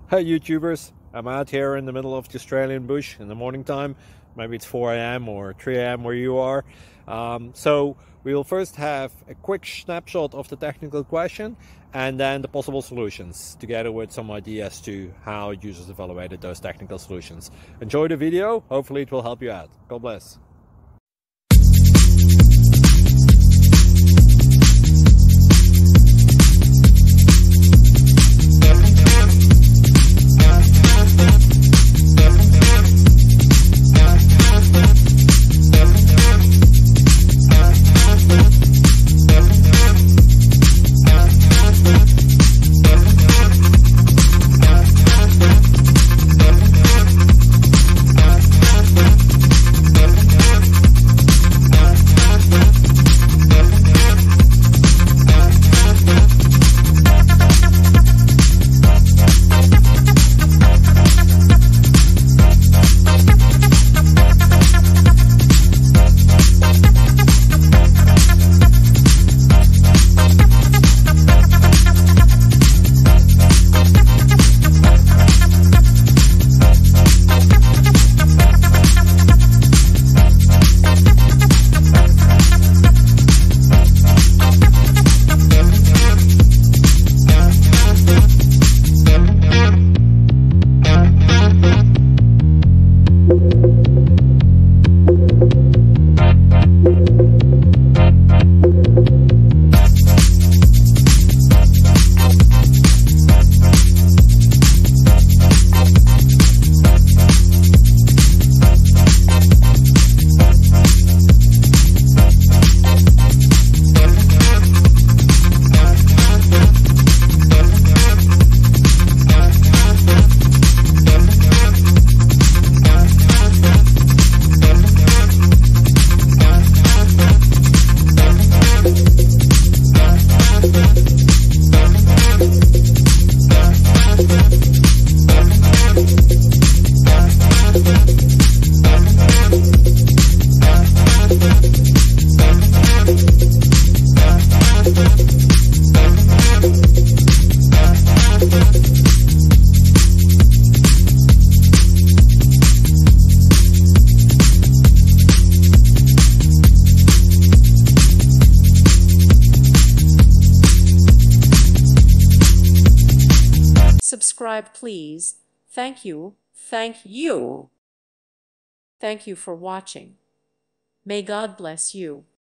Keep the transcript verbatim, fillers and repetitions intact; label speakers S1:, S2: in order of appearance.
S1: Hey YouTubers, I'm out here in the middle of the Australian bush in the morning time. Maybe it's four A M or three A M where you are. Um, so we'll first have a quick snapshot of the technical question and then the possible solutions, together with some ideas to how users evaluated those technical solutions. Enjoy the video, hopefully it will help you out. God bless.
S2: Subscribe, please. Thank you. Thank you. Thank you for watching. May God bless you.